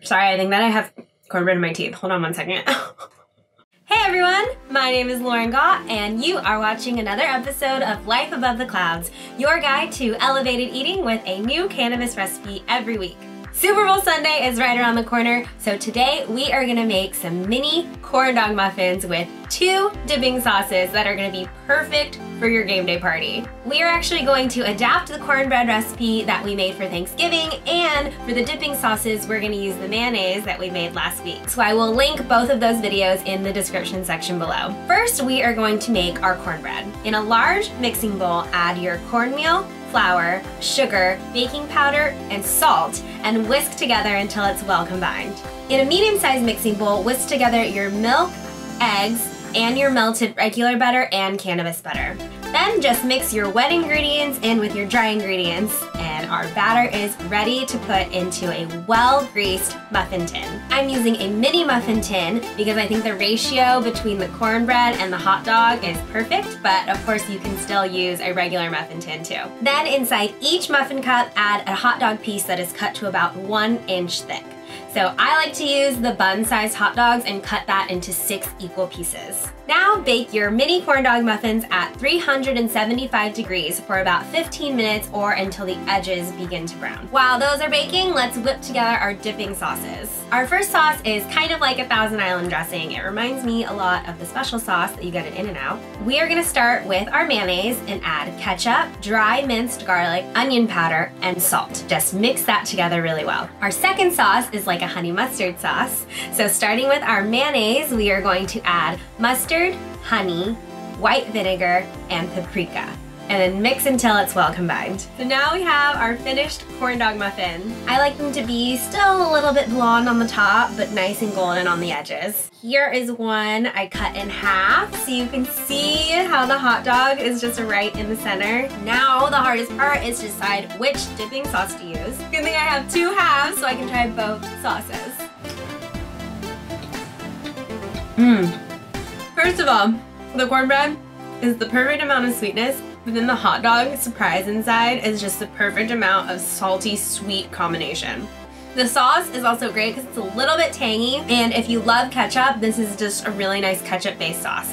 Sorry, I think that I have cornbread in my teeth. Hold on one second. Hey everyone, my name is Lauren Gott, and you are watching another episode of Life Above the Clouds, your guide to elevated eating with a new cannabis recipe every week. Super Bowl Sunday is right around the corner, so today we are gonna make some mini corn dog muffins with 2 dipping sauces that are gonna be perfect for your game day party. We are actually going to adapt the cornbread recipe that we made for Thanksgiving, and for the dipping sauces, we're gonna use the mayonnaise that we made last week. So I will link both of those videos in the description section below. First, we are going to make our cornbread. In a large mixing bowl, add your cornmeal, flour, sugar, baking powder, and salt, and whisk together until it's well combined. In a medium-sized mixing bowl, whisk together your milk, eggs, and your melted regular butter and cannabis butter. Then just mix your wet ingredients in with your dry ingredients, and our batter is ready to put into a well-greased muffin tin. I'm using a mini muffin tin because I think the ratio between the cornbread and the hot dog is perfect, but of course you can still use a regular muffin tin too. Then inside each muffin cup, add a hot dog piece that is cut to about 1 inch thick. So I like to use the bun-sized hot dogs and cut that into 6 equal pieces. Now bake your mini corn dog muffins at 375 degrees for about 15 minutes or until the edges begin to brown. While those are baking, let's whip together our dipping sauces. Our first sauce is kind of like a Thousand Island dressing. It reminds me a lot of the special sauce that you get at In-N-Out. We are gonna start with our mayonnaise and add ketchup, dry minced garlic, onion powder, and salt. Just mix that together really well. Our second sauce is like a honey mustard sauce. So starting with our mayonnaise, we are going to add mustard, honey, white vinegar, and paprika, and then mix until it's well combined. So now we have our finished corn dog muffin. I like them to be still a little bit blonde on the top, but nice and golden on the edges. Here is one I cut in half, so you can see how the hot dog is just right in the center. Now the hardest part is to decide which dipping sauce to use. Good thing I have 2 halves so I can try both sauces. First of all, the cornbread is the perfect amount of sweetness, but then the hot dog surprise inside is just the perfect amount of salty, sweet combination. The sauce is also great because it's a little bit tangy, and if you love ketchup, this is just a really nice ketchup-based sauce.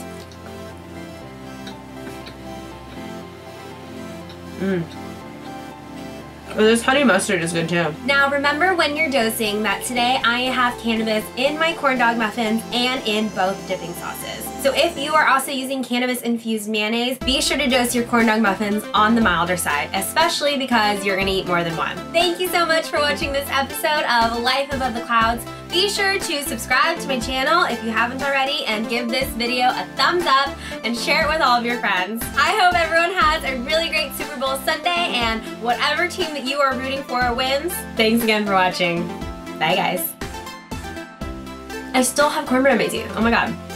Oh, this honey mustard is good too. Now remember when you're dosing that today I have cannabis in my corn dog muffins and in both dipping sauces. So if you are also using cannabis-infused mayonnaise, be sure to dose your corn dog muffins on the milder side, especially because you're gonna eat more than one. Thank you so much for watching this episode of Life Above the Clouds. Be sure to subscribe to my channel if you haven't already, and give this video a thumbs up and share it with all of your friends. I hope everyone has a really great Super Bowl Sunday, and whatever team that you are rooting for wins. Thanks again for watching. Bye guys. I still have cornbread in my teeth. Oh my god.